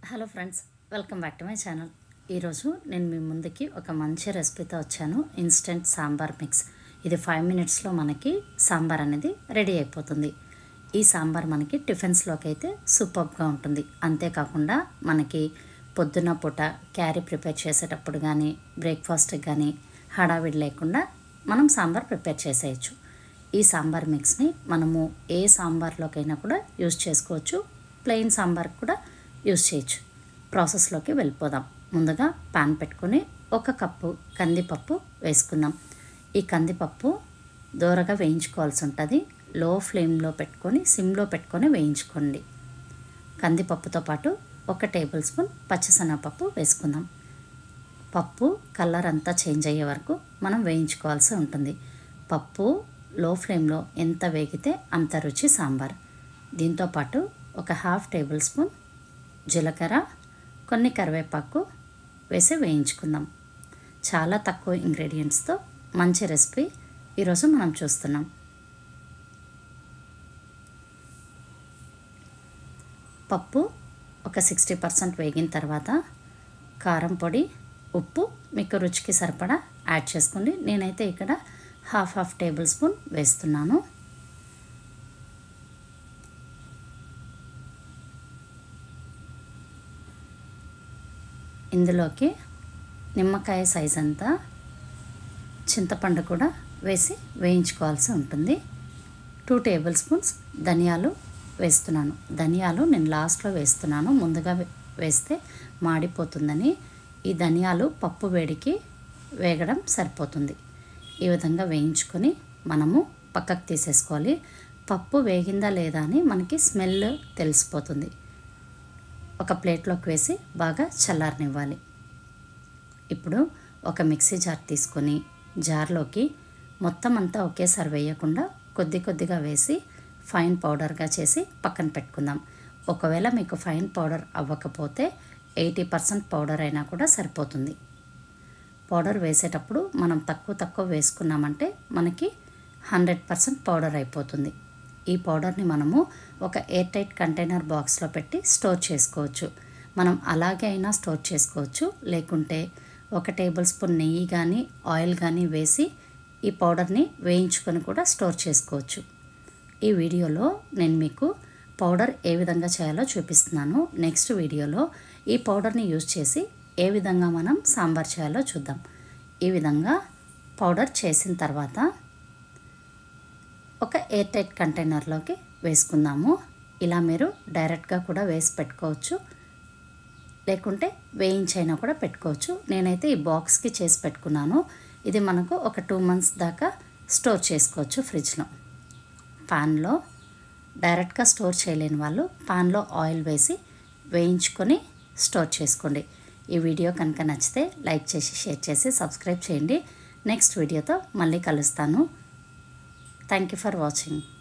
Hello friends, welcome back to my channel. ఈరోజు నేను మీ ముందుకి ఒక మంచి రెసిపీతో వచ్చాను. Instant sambar mix. ఇది 5 మినిట్స్లో మనకి సాంబార్ అనేది రెడీ అయిపోతుంది. ఈ సాంబార్ మనకి టిఫిన్స్లోకి అయితే సూపర్గా ఉంటుంది. అంతేకాకుండా మనకి పొద్దున్న పూట క్యారీ ప్రిపేర్ చేసేటప్పుడు కానీ బ్రేక్ఫాస్ట్కి కానీ హడావిడి లేకుండా మనం సాంబార్ ప్రిపేర్ చేసేయచ్చు. ఈ సాంబార్ మిక్స్ని మనము ఏ సాంబార్లోకైనా కూడా యూజ్ చేసుకోవచ్చు. ప్లెయిన్ సాంబార్ కూడా యూజ్ చేయొచ్చు. ప్రాసెస్లోకి వెళ్ళిపోదాం. ముందుగా పాన్ పెట్టుకొని 1 కప్పు కందిపప్పు వేసుకుందాం. ఈ కందిపప్పు దోరగా వేయించుకోవాల్సి ఉంటుంది. లో ఫ్లేమ్లో పెట్టుకొని సిమ్లో పెట్టుకొని వేయించుకోండి. కందిపప్పుతో పాటు 1 టేబుల్ స్పూన్ పచ్చిశనగపప్పు వేసుకుందాం. పప్పు కలర్ అంతా చేంజ్ అయ్యే వరకు మనం వేయించుకోవాల్సి ఉంటుంది. పప్పు లో ఫ్లేమ్లో ఎంత వేగితే అంత రుచి సాంబార్. దీంతోపాటు 1/2 టేబుల్ స్పూన్ జీలకర్ర, కొన్ని కరివేపాకు వేసి వేయించుకుందాం. చాలా తక్కువ ఇంగ్రీడియంట్స్తో మంచి రెసిపీ ఈరోజు మనం చూస్తున్నాం. పప్పు ఒక 60% వేగిన తర్వాత కారం పొడి, ఉప్పు మీకు రుచికి సరిపడా యాడ్ చేసుకోండి. నేనైతే ఇక్కడ హాఫ్ టేబుల్ స్పూన్ వేస్తున్నాను. ఇందులోకి నిమ్మకాయ సైజ్ అంతా చింతపండు కూడా వేసి వేయించుకోవాల్సి ఉంటుంది. 2 టేబుల్ స్పూన్స్ ధనియాలు వేస్తున్నాను. ధనియాలు నేను లాస్ట్లో వేస్తున్నాను, ముందుగా వేస్తే మాడిపోతుందని. ఈ ధనియాలు పప్పు వేడికి వేగడం సరిపోతుంది. ఈ విధంగా వేయించుకొని మనము పక్కకు తీసేసుకోవాలి. పప్పు వేగిందా లేదా అని మనకి స్మెల్ తెలిసిపోతుంది. ఒక ప్లేట్లోకి వేసి బాగా చల్లారనివ్వాలి. ఇప్పుడు ఒక మిక్సీ జార్ తీసుకొని జార్లోకి మొత్తం అంతా ఒకేసారి వేయకుండా కొద్దిగా వేసి ఫైన్ పౌడర్గా చేసి పక్కన పెట్టుకుందాం. ఒకవేళ మీకు ఫైన్ పౌడర్ అవ్వకపోతే 80% పౌడర్ అయినా కూడా సరిపోతుంది. పౌడర్ వేసేటప్పుడు మనం తక్కువ వేసుకున్నామంటే మనకి 100% పౌడర్ అయిపోతుంది. ఈ పౌడర్ని మనము ఒక ఎయిర్ టైట్ కంటైనర్ బాక్స్లో పెట్టి స్టోర్ చేసుకోవచ్చు. మనం అలాగే అయినా స్టోర్ చేసుకోవచ్చు, లేకుంటే 1 టేబుల్ స్పూన్ నెయ్యి కానీ ఆయిల్ కానీ వేసి ఈ పౌడర్ని వేయించుకొని కూడా స్టోర్ చేసుకోవచ్చు. ఈ వీడియోలో నేను మీకు పౌడర్ ఏ విధంగా చేయాలో చూపిస్తున్నాను. నెక్స్ట్ వీడియోలో ఈ పౌడర్ని యూజ్ చేసి ఏ విధంగా మనం సాంబార్ చేయాలో చూద్దాం. ఈ విధంగా పౌడర్ చేసిన తర్వాత ఒక ఎయిర్ టైట్ కంటైనర్లోకి వేసుకుందాము. ఇలా మీరు డైరెక్ట్గా కూడా వేసి పెట్టుకోవచ్చు, లేకుంటే వేయించైనా కూడా పెట్టుకోవచ్చు. నేనైతే ఈ బాక్స్కి చేసి పెట్టుకున్నాను. ఇది మనకు ఒక 2 మంత్స్ దాకా స్టోర్ చేసుకోవచ్చు ఫ్రిడ్జ్లో. పాన్లో డైరెక్ట్గా స్టోర్ చేయలేని వాళ్ళు పాన్లో ఆయిల్ వేసి వేయించుకొని స్టోర్ చేసుకోండి. ఈ వీడియో కనుక నచ్చితే లైక్ చేసి షేర్ చేసి సబ్స్క్రైబ్ చేయండి. నెక్స్ట్ వీడియోతో మళ్ళీ కలుస్తాను. Thank you for watching.